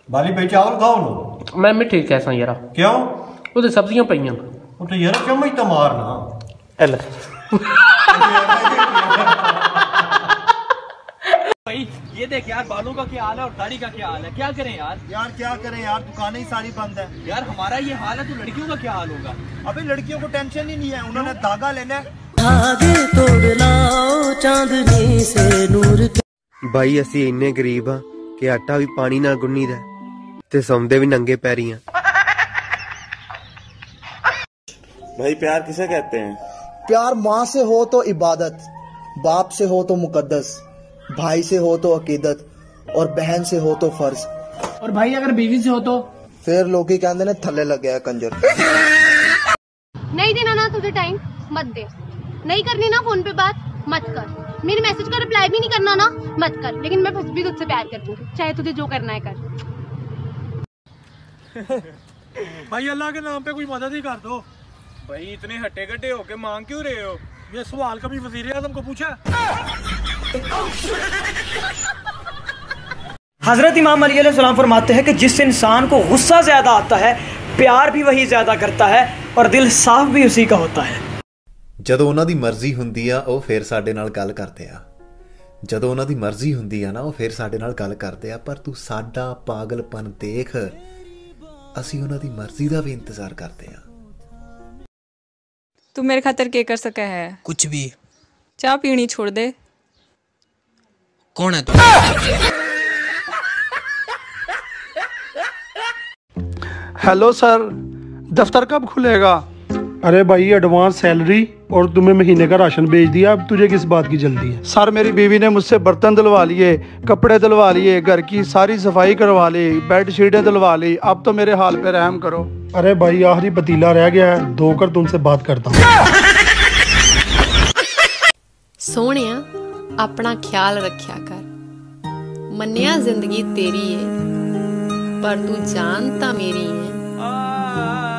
बाली भाई चावल खाओ लो। मैं मिठी कैसा यार? क्यों? वो तो सब्जियां पईयां। वो तो यार चम्मच तो मारना। एल भाई ये देख यार, बालों का क्या हाल है और दाढ़ी का क्या हाल है, क्या करें यार? यार क्या करें यार, दुकानें ही सारी बंद है यार हमारा ये हाल है तो लड़कियों का क्या हाल होगा? अबे लड़कियों को टेंशन ही नहीं है, उन्होंने धागा लेना है। धागे तोड़ लाओ चांदनी से नूर। भाई असी इन्ने गरीब हाँ कि आटा भी पानी ना गुन्नी दा ते सौंदे भी नंगे पैरी हैं। भाई प्यार किसे कहते हैं? प्यार माँ से हो तो इबादत, बाप से हो तो मुकद्दस, भाई से हो तो अकीदत और बहन से हो तो फर्ज, और भाई अगर बीवी से हो तो फिर लोग ही कहते ने थल्ले लग गया कंजर। नहीं देना ना तुझे टाइम मत दे, नहीं करनी ना फोन पे बात मत कर, मेरे मैसेज का रिप्लाई भी नहीं करना ना मत कर, लेकिन मैं फिर भी तुझसे प्यार करती, चाहे तुझे जो करना है कर। भाई अल्लाह के नाम पे कोई मदद ही कर दो। भाई इतने हट्टे कट्टे होके मांग क्यों रहे हो? ये सवाल कभी वजीर आजम को पूछा? हजरत इमाम अली अलैहिस्सलाम फरमाते हैं कि जिस इंसान को गुस्सा ज्यादा आता है प्यार भी वही ज्यादा करता है और दिल साफ भी उसी का होता है। ਜਦੋਂ ਉਹਨਾਂ ਦੀ ਮਰਜ਼ੀ ਹੁੰਦੀ ਆ ਉਹ ਫੇਰ ਸਾਡੇ ਨਾਲ ਗੱਲ ਕਰਦੇ ਆ, ਜਦੋਂ ਉਹਨਾਂ ਦੀ ਮਰਜ਼ੀ ਹੁੰਦੀ ਆ ਨਾ ਉਹ ਫੇਰ ਸਾਡੇ ਨਾਲ ਗੱਲ ਕਰਦੇ ਆ, ਪਰ ਤੂੰ ਸਾਡਾ ਪਾਗਲਪਨ ਦੇਖ, ਅਸੀਂ ਉਹਨਾਂ ਦੀ ਮਰਜ਼ੀ ਦਾ ਵੀ ਇੰਤਜ਼ਾਰ ਕਰਦੇ ਆ। तू मेरे खातर क्या कर सका है? कुछ भी। चाय पीनी छोड़ दे। कौन है तू? हेलो सर, दफ्तर कब खुलेगा? अरे भाई एडवांस सैलरी और तुम्हें महीने का राशन भेज दिया, अब तुझे किस बात की जल्दी है? सर मेरी बीवी ने मुझसे बर्तन धुलवा लिए, कपड़े धुलवा लिए, घर की सारी सफाई करवा ली, बेड शीटें धुलवा ली, अब तो मेरे हाल पे रहम करो। अरे भाई आखिरी पतीला रह गया है, धोकर तुमसे बात करता हूँ। सोनिया अपना ख्याल रखा कर, मन्निया जिंदगी तेरी है पर तू जानता मेरी है।